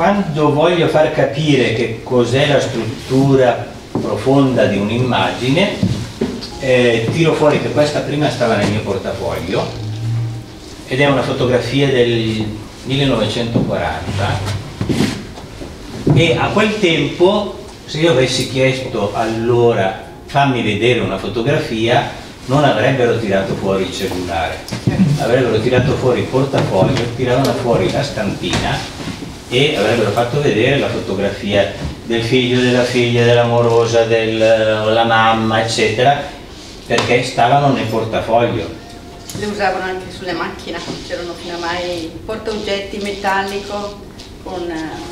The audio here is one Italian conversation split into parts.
quando voglio far capire che cos'è la struttura profonda di un'immagine, tiro fuori che questa prima stava nel mio portafoglio ed è una fotografia del 1940 e a quel tempo, se io avessi chiesto allora fammi vedere una fotografia, non avrebbero tirato fuori il cellulare, avrebbero tirato fuori il portafoglio, tiravano fuori la stampina e avrebbero fatto vedere la fotografia del figlio, della figlia, dell'amorosa, della mamma, eccetera, perché stavano nel portafoglio. Le usavano anche sulle macchine, c'erano fino a mai portaoggetti metallico con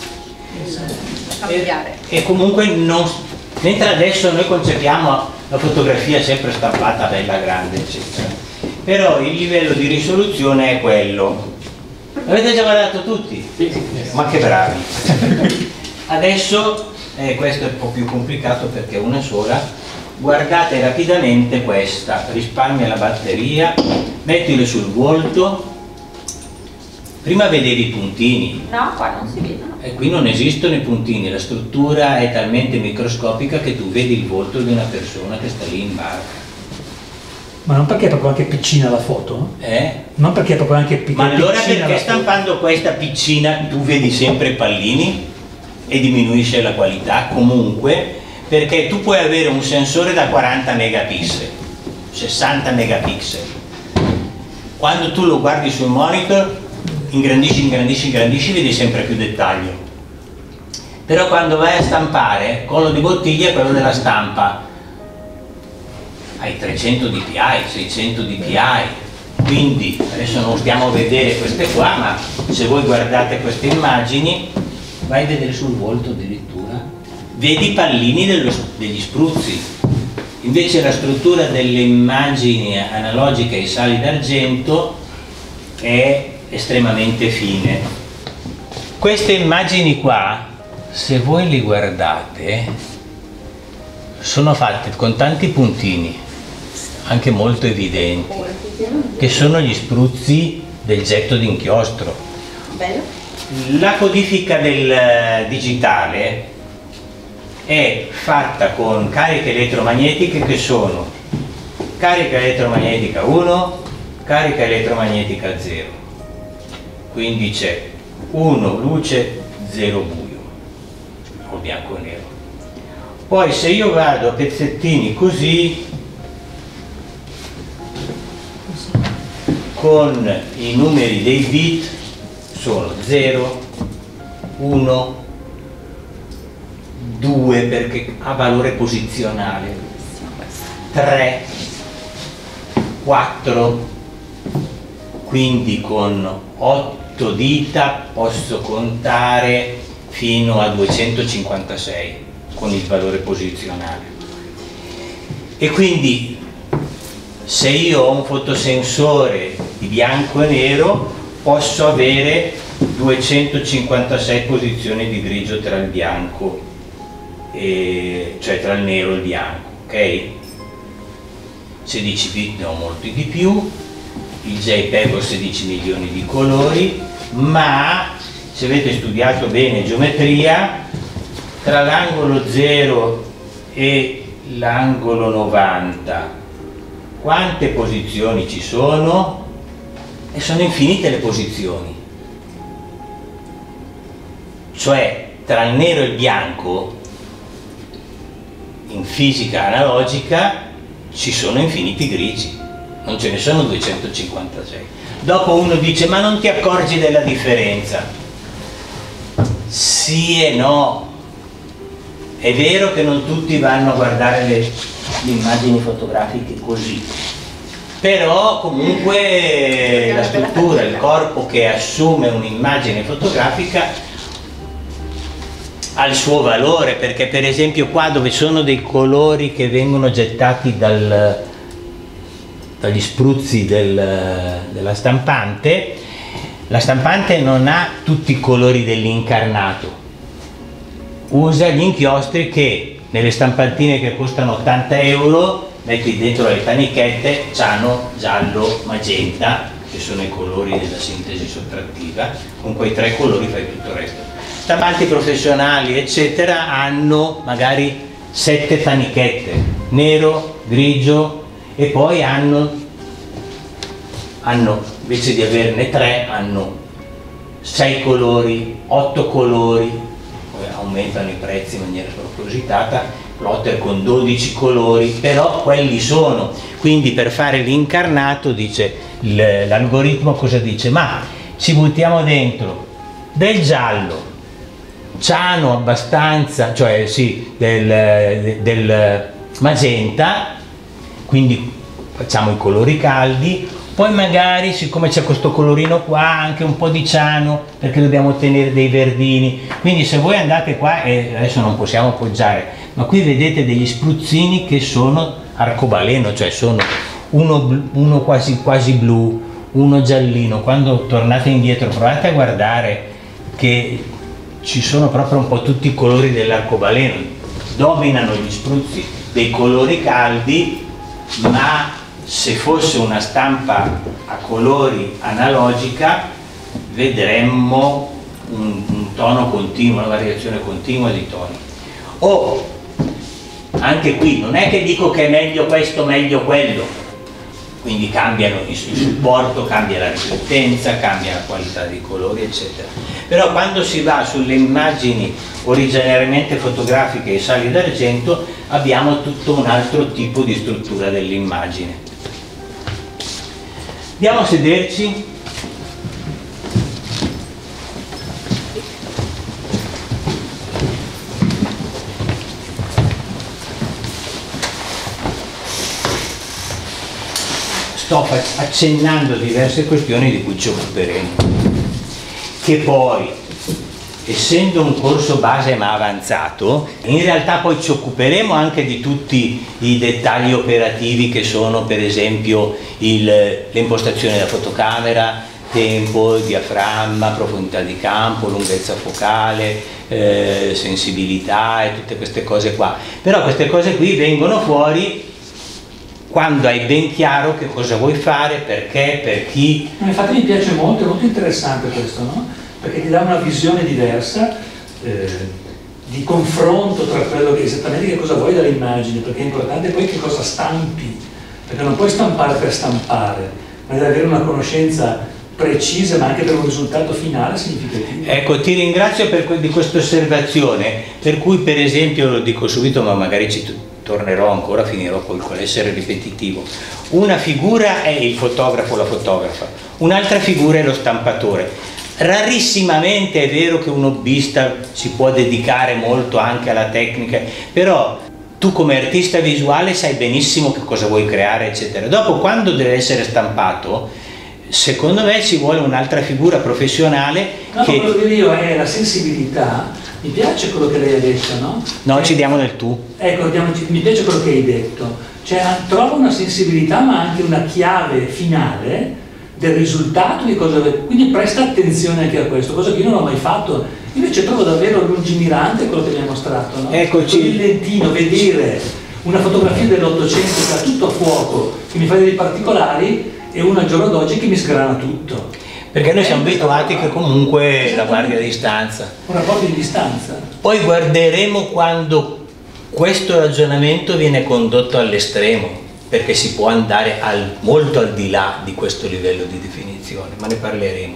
familiare. E comunque non, mentre adesso noi concepiamo la fotografia sempre stampata bella grande, eccetera, però il livello di risoluzione è quello. Avete già guardato tutti? Ma che bravi! Adesso questo è un po' più complicato perché è una sola. Guardate rapidamente questa, risparmia la batteria, mettilo sul volto. Prima vedevi i puntini. No, qua non si vedono. E qui non esistono i puntini, la struttura è talmente microscopica che tu vedi il volto di una persona che sta lì in barca. Ma non perché è proprio anche piccina la foto? Non perché è proprio anche piccina. Ma allora perché stampando questa piccina tu vedi sempre i pallini e diminuisce la qualità comunque? Perché tu puoi avere un sensore da 40 megapixel, 60 megapixel. Quando tu lo guardi sul monitor, ingrandisci, ingrandisci, ingrandisci, vedi sempre più dettaglio. Però quando vai a stampare, collo di bottiglia è quello della stampa. Hai 300 dpi, 600 dpi, quindi adesso non stiamo a vedere queste qua, ma se voi guardate queste immagini, vai a vedere sul volto addirittura. Vedi i pallini degli spruzzi, invece la struttura delle immagini analogiche ai sali d'argento è estremamente fine. Queste immagini qua, se voi le guardate, sono fatte con tanti puntini, anche molto evidenti, che sono gli spruzzi del getto d'inchiostro. La codifica del digitale è fatta con cariche elettromagnetiche che sono carica elettromagnetica 1, carica elettromagnetica 0, quindi c'è 1 luce, 0 buio o bianco e nero. Poi se io vado a pezzettini così con i numeri dei bit sono 0, 1, 2 perché ha valore posizionale, 3, 4, quindi con 8 dita posso contare fino a 256 con il valore posizionale. E quindi se io ho un fotosensore di bianco e nero posso avere 256 posizioni di grigio tra il bianco cioè tra il nero e il bianco, ok? 16 bit ne ho molti di più, il JPEG ho 16 milioni di colori, ma se avete studiato bene geometria, tra l'angolo 0 e l'angolo 90 quante posizioni ci sono? E sono infinite le posizioni, cioè tra il nero e il bianco in fisica analogica ci sono infiniti grigi, non ce ne sono 256. Dopo uno dice ma non ti accorgi della differenza? Sì e no, è vero che non tutti vanno a guardare le immagini fotografiche così, però comunque la struttura, il corpo che assume un'immagine fotografica ha il suo valore, perché per esempio qua dove sono dei colori che vengono gettati dagli spruzzi della stampante, la stampante non ha tutti i colori dell'incarnato, usa gli inchiostri che nelle stampantine che costano 80 euro metti dentro le tanichette, hanno giallo, magenta, che sono i colori della sintesi sottrattiva, con quei 3 colori fai tutto il resto. stampanti professionali eccetera hanno magari 7 fanichette, nero, grigio, e poi hanno invece di averne 3 hanno 6 colori, 8 colori, poi aumentano i prezzi in maniera spropositata, plotter con 12 colori, però quelli sono. Quindi per fare l'incarnato, dice l'algoritmo, cosa dice? Ma ci buttiamo dentro del giallo, ciano abbastanza, cioè sì, del magenta, quindi facciamo i colori caldi, poi magari, siccome c'è questo colorino qua, anche un po' di ciano, perché dobbiamo ottenere dei verdini. Quindi se voi andate qua, e adesso non possiamo appoggiare, ma qui vedete degli spruzzini che sono arcobaleno, cioè sono uno quasi blu, uno giallino. Quando tornate indietro provate a guardare che ci sono proprio un po' tutti i colori dell'arcobaleno, dominano gli spruzzi dei colori caldi, ma se fosse una stampa a colori analogica vedremmo un tono continuo, una variazione continua di toni. O anche qui non è che dico che è meglio questo, meglio quello, quindi cambiano il supporto, cambia la riflettenza, cambia la qualità dei colori eccetera. Però quando si va sulle immagini originariamente fotografiche e sali d'argento abbiamo tutto un altro tipo di struttura dell'immagine. Andiamo a sederci. Sto accennando diverse questioni di cui ci occuperemo, che poi, essendo un corso base ma avanzato, in realtà poi ci occuperemo anche di tutti i dettagli operativi che sono per esempio l'impostazione della fotocamera, tempo, diaframma, profondità di campo, lunghezza focale, sensibilità e tutte queste cose qua. Però queste cose qui vengono fuori quando hai ben chiaro che cosa vuoi fare, perché, per chi. Infatti mi piace molto, è molto interessante questo, no? Perché ti dà una visione diversa di confronto tra quello che esattamente che cosa vuoi dall'immagine, perché è importante poi che cosa stampi, perché non puoi stampare per stampare, ma devi avere una conoscenza precisa ma anche per un risultato finale significativo. Ecco, ti ringrazio di questa osservazione, per cui per esempio, lo dico subito ma magari ci tornerò ancora, finirò con l'essere ripetitivo. Una figura è il fotografo o la fotografa, un'altra figura è lo stampatore. Rarissimamente è vero che un hobbista si può dedicare molto anche alla tecnica, però tu come artista visuale sai benissimo che cosa vuoi creare eccetera. Dopo, quando deve essere stampato, secondo me ci vuole un'altra figura professionale. No, che quello che io è la sensibilità. Mi piace quello che lei ha detto, no? No, ci diamo del tu. Ecco, mi piace quello che hai detto. Cioè, trovo una sensibilità ma anche una chiave finale del risultato di cosa. Quindi presta attenzione anche a questo, cosa che io non ho mai fatto. Invece trovo davvero lungimirante quello che mi ha mostrato, no? Eccoci. Con il lentino, vedere una fotografia dell'Ottocento che ha tutto a fuoco, che mi fa dei particolari, e una al giorno d'oggi che mi sgrana tutto. Perché noi siamo abituati che comunque la guardi a distanza. Un rapporto di distanza. Poi guarderemo quando questo ragionamento viene condotto all'estremo, perché si può andare molto al di là di questo livello di definizione, ma ne parleremo.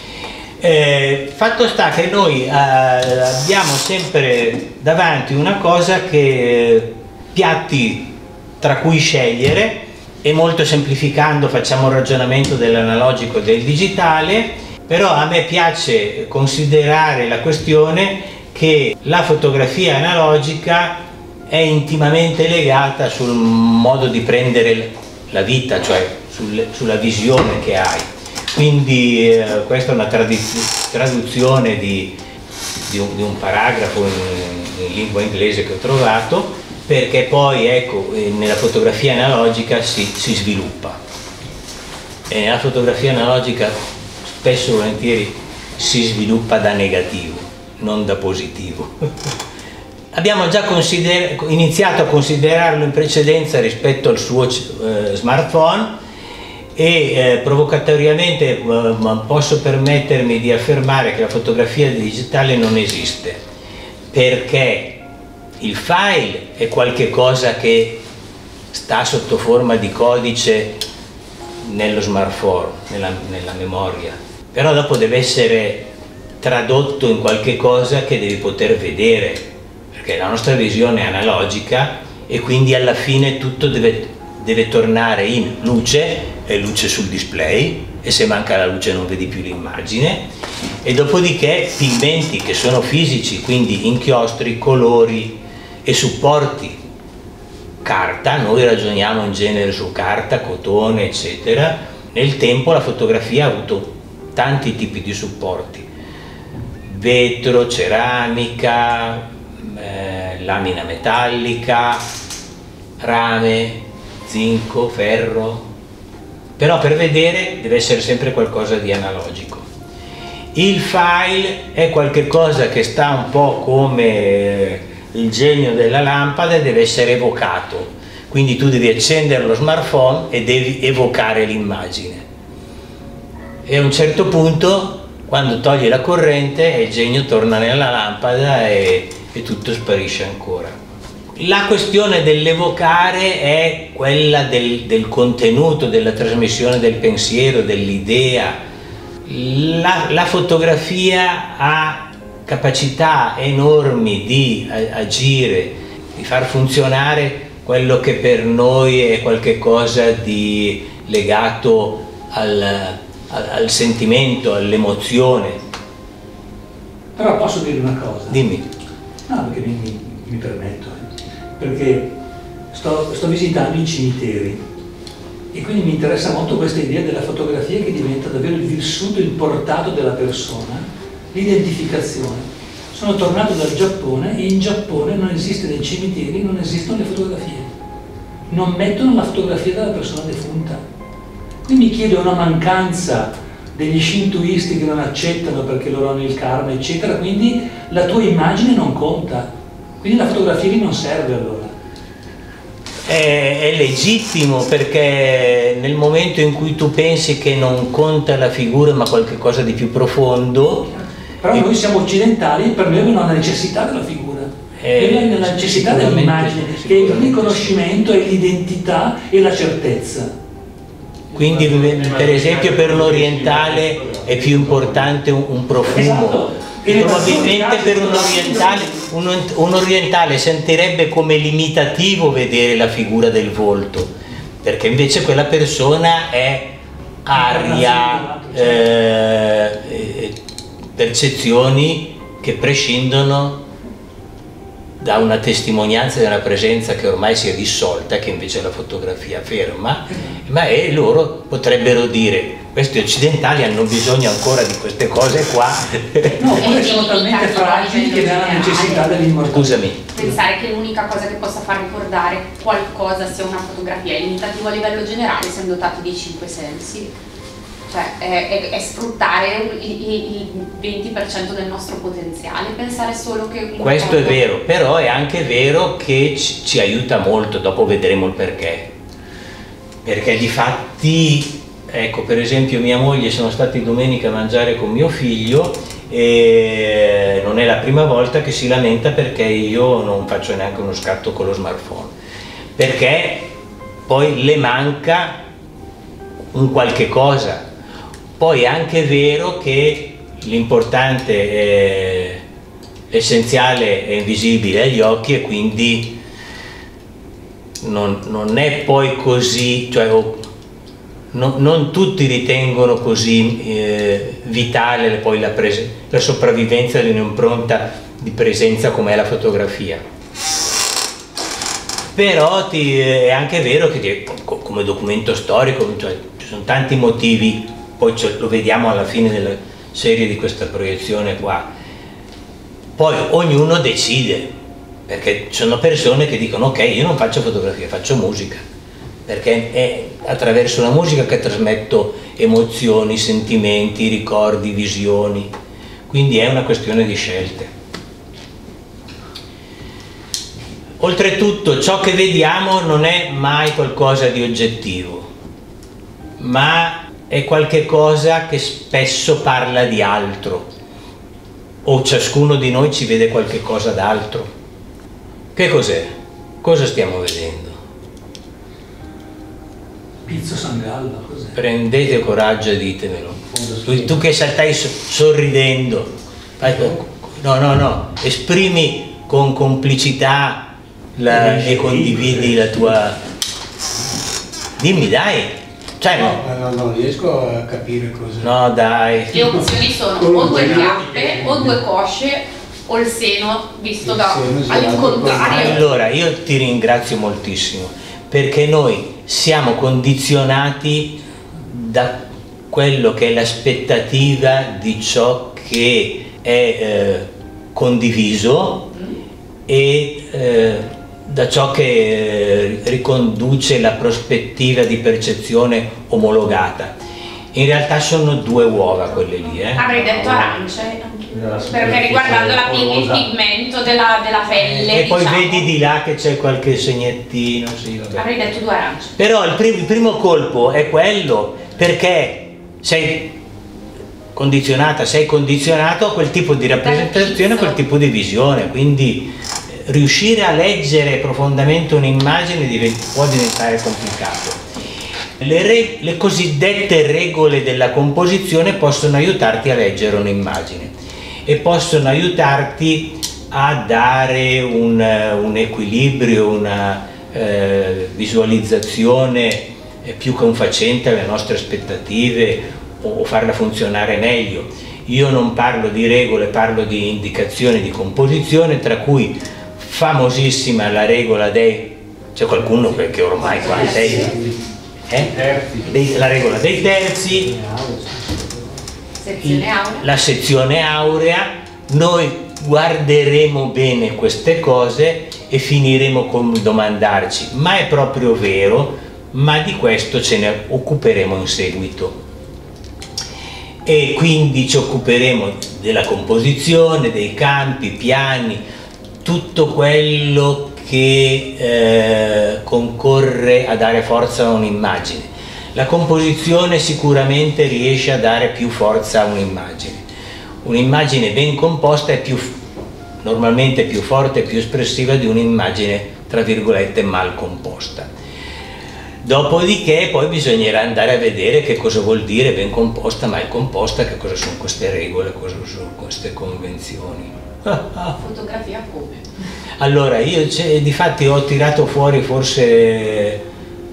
Fatto sta che noi abbiamo sempre davanti una cosa che piatti tra cui scegliere, e molto semplificando facciamo un ragionamento dell'analogico e del digitale, però a me piace considerare la questione che la fotografia analogica è intimamente legata sul modo di prendere la vita, cioè sulla visione che hai. Quindi questa è una traduzione di un paragrafo in lingua inglese che ho trovato, perché poi ecco, nella fotografia analogica si sviluppa, e nella fotografia analogica spesso e volentieri si sviluppa da negativo, non da positivo. Abbiamo già iniziato a considerarlo in precedenza rispetto al suo smartphone, provocatoriamente posso permettermi di affermare che la fotografia digitale non esiste, perché il file è qualche cosa che sta sotto forma di codice nello smartphone, nella memoria, però dopo deve essere tradotto in qualche cosa che devi poter vedere, perché la nostra visione è analogica e quindi alla fine tutto deve tornare in luce, e luce sul display, e se manca la luce non vedi più l'immagine, e dopodiché pigmenti che sono fisici, quindi inchiostri, colori e supporti. Carta, noi ragioniamo in genere su carta, cotone, eccetera. Nel tempo la fotografia ha avuto tanti tipi di supporti: vetro, ceramica, lamina metallica, rame, zinco, ferro, però per vedere deve essere sempre qualcosa di analogico. Il file è qualche cosa che sta un po' come il genio della lampada e deve essere evocato, quindi tu devi accendere lo smartphone e devi evocare l'immagine, e a un certo punto, quando togli la corrente, il genio torna nella lampada e tutto sparisce ancora. La questione dell'evocare è quella del contenuto, della trasmissione del pensiero, dell'idea. La fotografia ha capacità enormi di agire, di far funzionare quello che per noi è qualche cosa di legato al sentimento, all'emozione. Però posso dire una cosa? Dimmi. No, perché mi permetto, perché sto visitando i cimiteri e quindi mi interessa molto questa idea della fotografia che diventa davvero il vissuto, il portato della persona, l'identificazione. Sono tornato dal Giappone e in Giappone non esiste, nei cimiteri non esistono le fotografie, non mettono la fotografia della persona defunta. Quindi mi chiedo una mancanza degli shintoisti che non accettano perché loro hanno il karma, eccetera, quindi la tua immagine non conta, quindi la fotografia lì non serve allora. È legittimo, perché nel momento in cui tu pensi che non conta la figura ma qualcosa di più profondo. Però noi siamo occidentali e per noi abbiamo una necessità della figura, noi abbiamo la necessità dell'immagine, che è il riconoscimento, è l'identità e la certezza. Quindi per esempio per l'orientale è più importante un profumo. Esatto. Probabilmente per un orientale sentirebbe come limitativo vedere la figura del volto, perché invece quella persona è aria, percezioni che prescindono da una testimonianza della presenza che ormai si è dissolta, che invece la fotografia ferma, ma loro potrebbero dire: questi occidentali hanno bisogno ancora di queste cose qua. No, poi sono talmente fragili che hanno la necessità dell'immortalità. Scusami. Pensare che l'unica cosa che possa far ricordare qualcosa sia una fotografia è limitativo a livello generale, siamo dotati di 5 sensi. Cioè è sfruttare il 20% del nostro potenziale, pensare solo che... Questo è vero, però è anche vero che ci aiuta molto, dopo vedremo il perché. Perché difatti, ecco, per esempio mia moglie, sono stati domenica a mangiare con mio figlio e non è la prima volta che si lamenta perché io non faccio neanche uno scatto con lo smartphone, perché poi le manca un qualche cosa. Poi è anche vero che l'importante, l'essenziale è invisibile agli occhi e quindi non è poi così, cioè non tutti ritengono così vitale poi la sopravvivenza di un'impronta di presenza come è la fotografia. Però è anche vero che come documento storico, cioè, ci sono tanti motivi. Poi lo vediamo alla fine della serie di questa proiezione qua. Poi ognuno decide, perché ci sono persone che dicono: ok, io non faccio fotografia, faccio musica, perché è attraverso la musica che trasmetto emozioni, sentimenti, ricordi, visioni, quindi è una questione di scelte. Oltretutto ciò che vediamo non è mai qualcosa di oggettivo. ma è qualche cosa che spesso parla di altro, o ciascuno di noi ci vede qualche cosa d'altro. Che cos'è? Cosa stiamo vedendo? Pizzo Sangallo, cos'è? Prendete coraggio e ditemelo. Tu che stai sorridendo, no, esprimi con complicità e condividi la tua... Dimmi, dai! Cioè, non riesco a capire cosa... No, dai! Le opzioni sono o due chiappe, o due cosce, o il seno visto all'incontrario. Allora, io ti ringrazio moltissimo, perché noi siamo condizionati da quello che è l'aspettativa di ciò che è condiviso e da ciò che riconduce la prospettiva di percezione omologata. In realtà sono due uova quelle lì. Avrei detto arance, perché riguardando il pigmento della pelle. E poi vedi di là che c'è qualche segnettino. Sì, vabbè. Avrei detto due arance. Però il primo colpo è quello, perché sei condizionata, sei condizionato a quel tipo di rappresentazione, a quel tipo di visione, quindi riuscire a leggere profondamente un'immagine può diventare complicato. Le cosiddette regole della composizione possono aiutarti a leggere un'immagine e possono aiutarti a dare un equilibrio, una visualizzazione più confacente alle nostre aspettative o farla funzionare meglio. Io non parlo di regole, parlo di indicazioni di composizione, tra cui famosissima la regola dei... c'è qualcuno che ormai qua la regola dei terzi, la sezione aurea. Noi guarderemo bene queste cose e finiremo con domandarci: ma è proprio vero? Ma di questo ce ne occuperemo in seguito. E quindi ci occuperemo della composizione, dei campi, piani, tutto quello che concorre a dare forza a un'immagine. La composizione sicuramente riesce a dare più forza a un'immagine. Un'immagine ben composta è normalmente più forte e più espressiva di un'immagine, tra virgolette, mal composta. Dopodiché poi bisognerà andare a vedere che cosa vuol dire ben composta, mal composta, che cosa sono queste regole, cosa sono queste convenzioni. Fotografia come? Allora, io difatti ho tirato fuori forse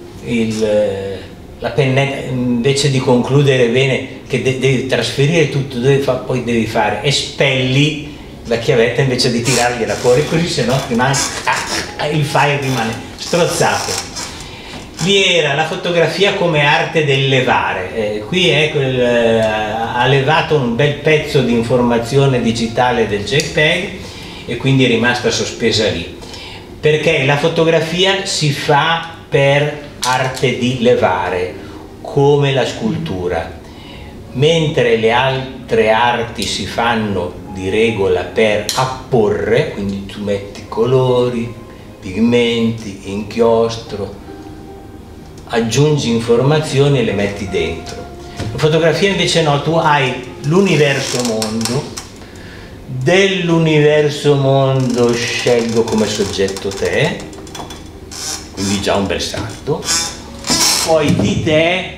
la pennetta, invece di concludere bene che devi trasferire tutto, poi devi fare espelli la chiavetta invece di tirargliela fuori, così se no rimane, il file rimane strozzato. Vi era la fotografia come arte del levare, qui ha levato un bel pezzo di informazione digitale del JPEG e quindi è rimasta sospesa lì, perché la fotografia si fa per arte di levare, come la scultura, mentre le altre arti si fanno di regola per apporre, quindi tu metti colori, pigmenti, inchiostro, aggiungi informazioni e le metti dentro. La fotografia invece no, tu hai l'universo mondo, dell'universo mondo scelgo come soggetto te, quindi già un bel salto, poi di te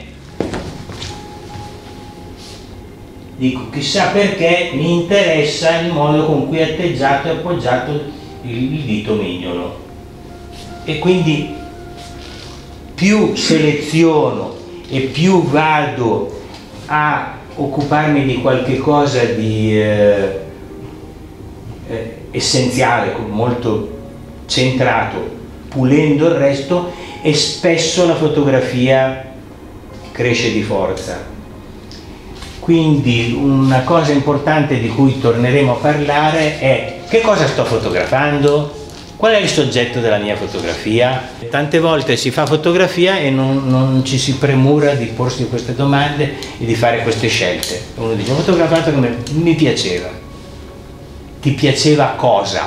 dico chissà perché mi interessa il modo con cui è atteggiato e appoggiato il dito mignolo, e quindi più seleziono e più vado a occuparmi di qualche cosa di essenziale, molto centrato, pulendo il resto, e spesso la fotografia cresce di forza. Quindi una cosa importante di cui torneremo a parlare è: che cosa sto fotografando? Qual è il soggetto della mia fotografia? Tante volte si fa fotografia e non ci si premura di porsi queste domande e di fare queste scelte. Uno dice: ho fotografato come mi piaceva. Ti piaceva cosa?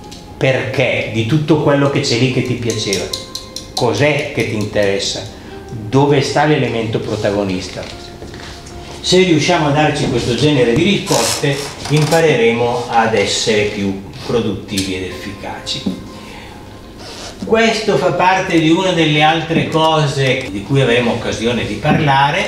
Perché? Di tutto quello che c'è lì che ti piaceva. Cos'è che ti interessa? dove sta l'elemento protagonista. Se riusciamo a darci questo genere di risposte, impareremo ad essere più produttivi ed efficaci. Questo fa parte di una delle altre cose di cui avremo occasione di parlare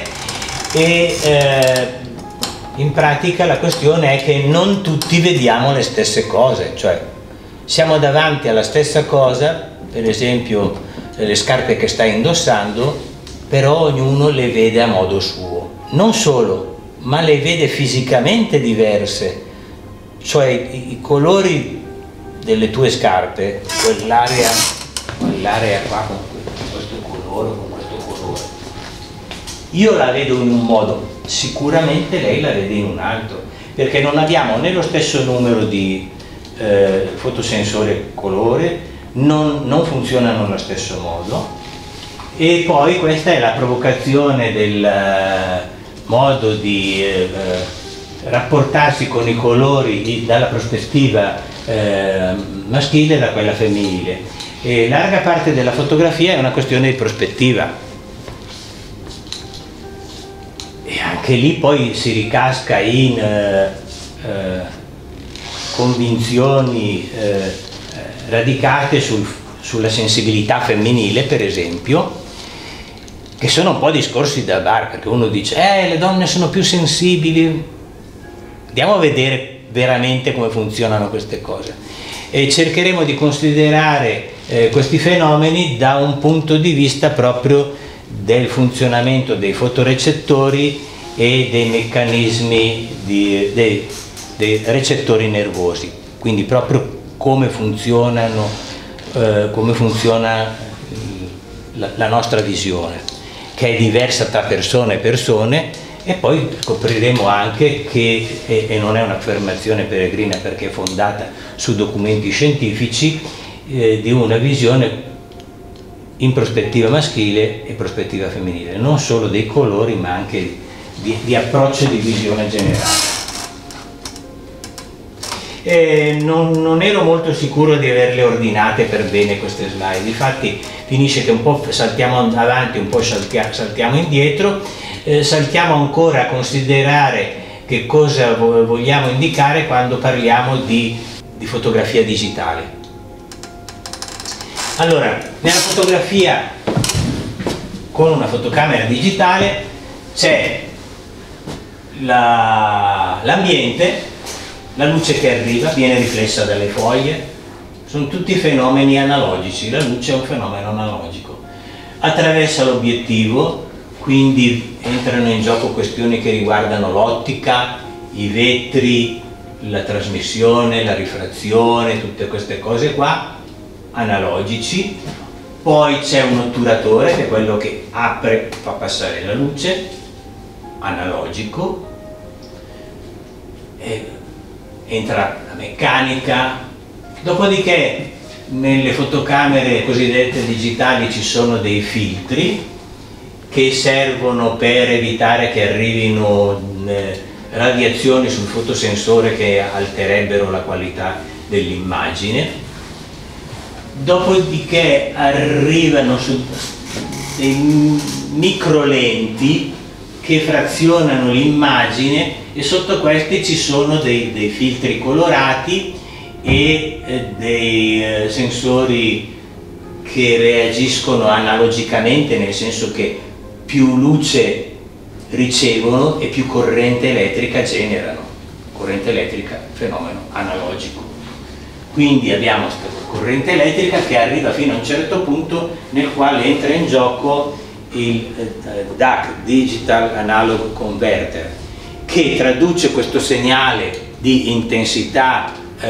e in pratica la questione è che non tutti vediamo le stesse cose, cioè siamo davanti alla stessa cosa, per esempio le scarpe che stai indossando, però ognuno le vede a modo suo. Non solo, ma le vede fisicamente diverse, cioè i colori delle tue scarpe, quell'area qua con questo colore, con questo colore, io la vedo in un modo, sicuramente lei la vede in un altro, perché non abbiamo né lo stesso numero di fotosensori colore, non funzionano allo stesso modo, e poi questa è la provocazione del modo di rapportarsi con i colori dalla prospettiva maschile e da quella femminile. E larga parte della fotografia è una questione di prospettiva, e anche lì poi si ricasca in convinzioni radicate sulla sensibilità femminile, per esempio, che sono un po' discorsi da bar, perché uno dice le donne sono più sensibili. Andiamo a vedere veramente come funzionano queste cose e cercheremo di considerare questi fenomeni da un punto di vista proprio del funzionamento dei fotorecettori e dei meccanismi dei recettori nervosi, quindi proprio come funziona la nostra visione, che è diversa tra persone e persone. E poi scopriremo anche che, e non è un'affermazione peregrina perché è fondata su documenti scientifici, di una visione in prospettiva maschile e prospettiva femminile, non solo dei colori ma anche di approccio di visione generale. Non ero molto sicuro di averle ordinate per bene queste slide, infatti finisce che un po' saltiamo avanti, un po' saltiamo indietro. Saltiamo ancora a considerare che cosa vogliamo indicare quando parliamo di fotografia digitale. Allora, nella fotografia con una fotocamera digitale c'è l'ambiente, la luce che arriva viene riflessa dalle foglie, sono tutti fenomeni analogici, la luce è un fenomeno analogico, attraversa l'obiettivo, quindi entrano in gioco questioni che riguardano l'ottica, i vetri, la trasmissione, la rifrazione, tutte queste cose qua, analogici. Poi c'è un otturatore, che è quello che apre, fa passare la luce, analogico. Entra la meccanica. Dopodiché nelle fotocamere cosiddette digitali ci sono dei filtri che servono per evitare che arrivino radiazioni sul fotosensore che alterebbero la qualità dell'immagine. Dopodiché arrivano dei microlenti che frazionano l'immagine e sotto questi ci sono dei filtri colorati e dei sensori che reagiscono analogicamente, nel senso che più luce ricevono e più corrente elettrica generano. Corrente elettrica, fenomeno analogico. Quindi abbiamo questa corrente elettrica che arriva fino a un certo punto nel quale entra in gioco il DAC, Digital Analog Converter, che traduce questo segnale di intensità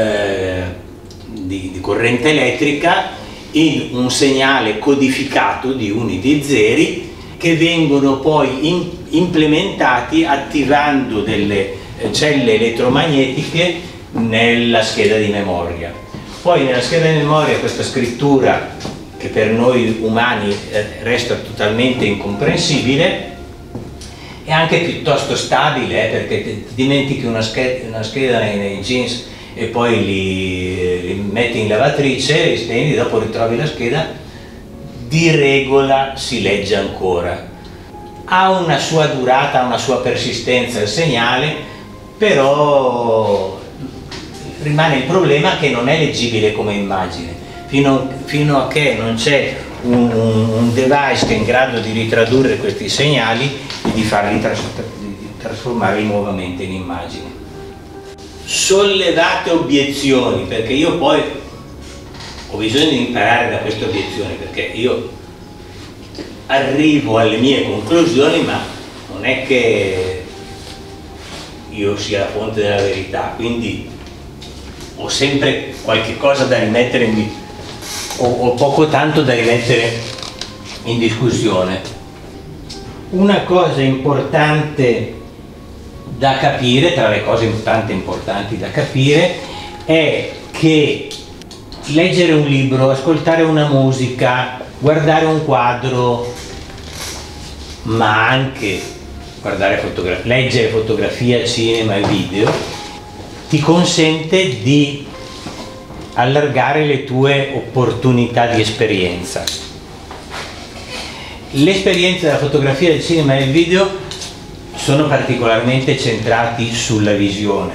di corrente elettrica in un segnale codificato di uni e di zeri che vengono poi implementati attivando delle celle elettromagnetiche nella scheda di memoria. Poi nella scheda di memoria questa scrittura, che per noi umani resta totalmente incomprensibile, è anche piuttosto stabile, perché ti dimentichi una scheda nei jeans e poi li metti in lavatrice, li stendi, dopo ritrovi la scheda, di regola si legge ancora. Ha una sua durata, ha una sua persistenza il segnale, però rimane il problema che non è leggibile come immagine. Fino a che non c'è un device che è in grado di ritradurre questi segnali e di farli trasformarli nuovamente in immagini. Sollevate obiezioni, perché io poi ho bisogno di imparare da queste obiezioni, perché io arrivo alle mie conclusioni, ma non è che io sia la fonte della verità, quindi ho sempre qualche cosa da rimettere ho poco tanto da rimettere in discussione. Una cosa importante da capire, tra le cose tante importanti da capire, è che leggere un libro, ascoltare una musica, guardare un quadro, ma anche leggere fotografia, cinema e video, ti consente di allargare le tue opportunità di esperienza. L'esperienza della fotografia, del cinema e del video sono particolarmente centrati sulla visione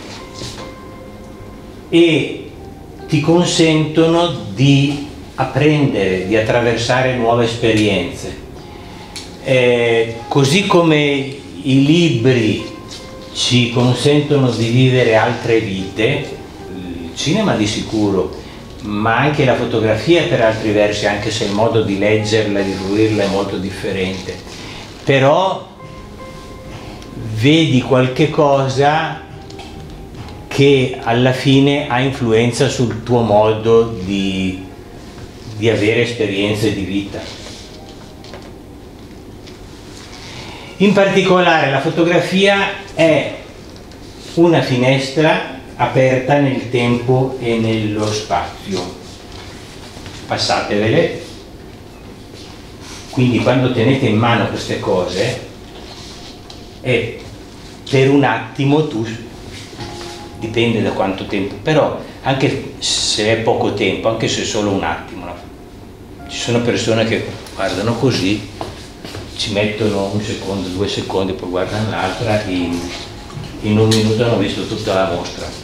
e ti consentono di apprendere, di attraversare nuove esperienze. Così come i libri ci consentono di vivere altre vite, il cinema di sicuro, ma anche la fotografia per altri versi, anche se il modo di leggerla e di fruirla è molto differente. Però vedi qualche cosa che alla fine ha influenza sul tuo modo di avere esperienze di vita. In particolare la fotografia è una finestra aperta nel tempo e nello spazio. Passatevele. Quindi quando tenete in mano queste cose, e per un attimo tu, dipende da quanto tempo, però anche se è poco tempo, anche se è solo un attimo, no? Ci sono persone che guardano così, ci mettono un secondo, 2 secondi, poi guardano l'altra, in un minuto hanno visto tutta la mostra.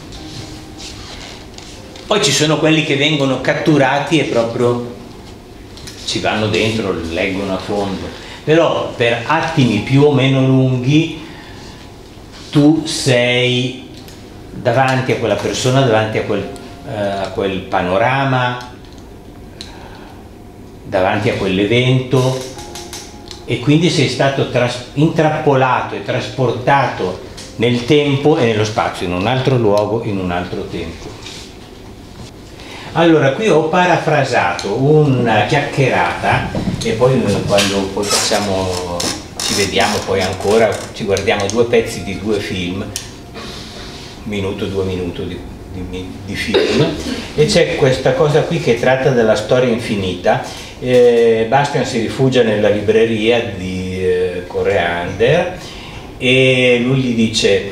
Poi ci sono quelli che vengono catturati e proprio ci vanno dentro, leggono a fondo, però per attimi più o meno lunghi tu sei davanti a quella persona, davanti a quel panorama, davanti a quell'evento, e quindi sei stato intrappolato e trasportato nel tempo e nello spazio, in un altro luogo, in un altro tempo. Allora, qui ho parafrasato una chiacchierata, e poi quando poi ci vediamo poi ancora, ci guardiamo 2 pezzi di 2 film, 1 minuto, 2 minuti di film, e c'è questa cosa qui che tratta della storia infinita. Bastian si rifugia nella libreria di Coreander e lui gli dice: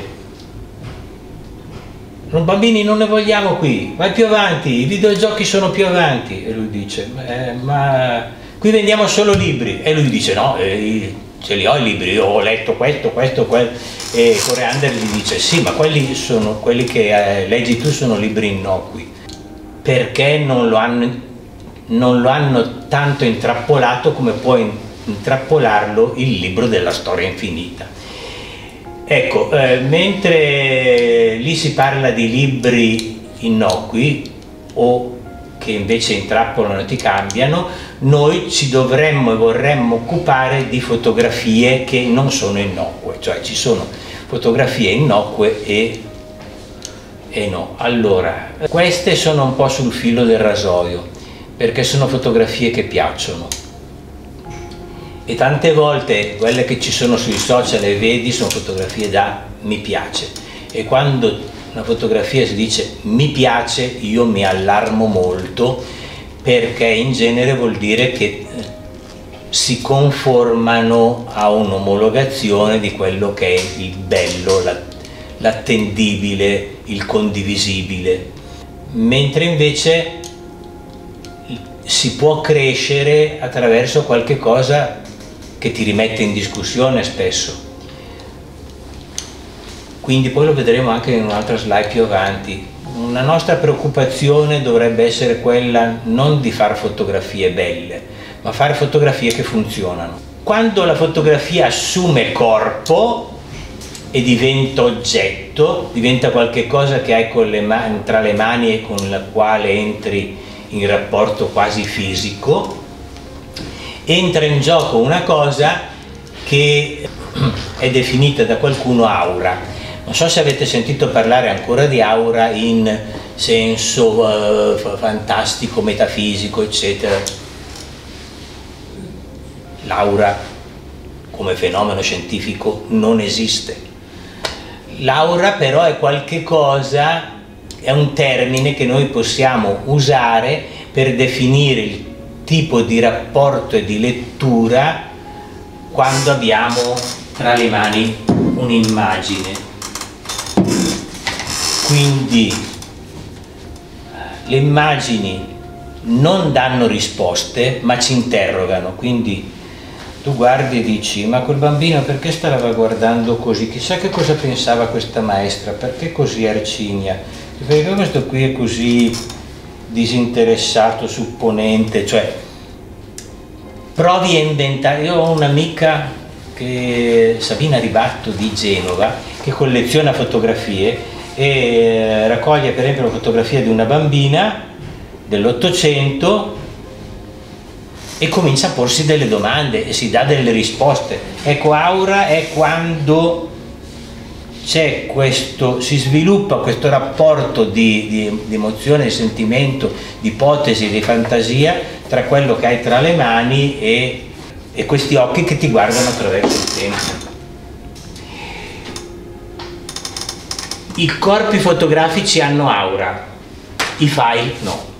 bambini non ne vogliamo qui, vai più avanti, i videogiochi sono più avanti. E lui dice: ma qui vendiamo solo libri. E lui dice: no, ce li ho i libri, io ho letto questo, quello. E Coreander gli dice: sì, ma quelli che leggi tu sono libri innocui, perché non lo hanno tanto intrappolato come può intrappolarlo il libro della storia infinita. Ecco, mentre lì si parla di libri innocui o che invece intrappolano e ti cambiano, noi ci dovremmo e vorremmo occupare di fotografie che non sono innocue, cioè ci sono fotografie innocue e no. Allora, queste sono un po' sul filo del rasoio, perché sono fotografie che piacciono. E tante volte quelle che ci sono sui social e vedi sono fotografie da mi piace, e quando una fotografia si dice mi piace io mi allarmo molto, perché in genere vuol dire che si conformano a un'omologazione di quello che è il bello, l'attendibile, il condivisibile, mentre invece si può crescere attraverso qualche cosa che ti rimette in discussione spesso. Quindi poi lo vedremo anche in un'altra slide più avanti. Una nostra preoccupazione dovrebbe essere quella non di fare fotografie belle, ma fare fotografie che funzionano. Quando la fotografia assume corpo e diventa oggetto, diventa qualche cosa che hai con tra le mani e con la quale entri in rapporto quasi fisico, entra in gioco una cosa che è definita da qualcuno aura. Non so se avete sentito parlare ancora di aura in senso fantastico, metafisico, eccetera. L'aura come fenomeno scientifico non esiste. L'aura però è qualche cosa, è un termine che noi possiamo usare per definire il tipo di rapporto e di lettura quando abbiamo tra le mani un'immagine. Quindi le immagini non danno risposte ma ci interrogano, quindi tu guardi e dici ma quel bambino perché stava guardando così, chissà che cosa pensava questa maestra, perché così Arcinia, perché questo qui è così disinteressato, supponente, cioè provi a inventare. Io ho un'amica, Sabina Ribatto di Genova, che colleziona fotografie e raccoglie per esempio la fotografia di una bambina dell'800 e comincia a porsi delle domande e si dà delle risposte. Ecco, aura è quando c'è questo, si sviluppa questo rapporto di emozione, di sentimento, di ipotesi, di fantasia tra quello che hai tra le mani e questi occhi che ti guardano attraverso il tempo. I corpi fotografici hanno aura, i file no.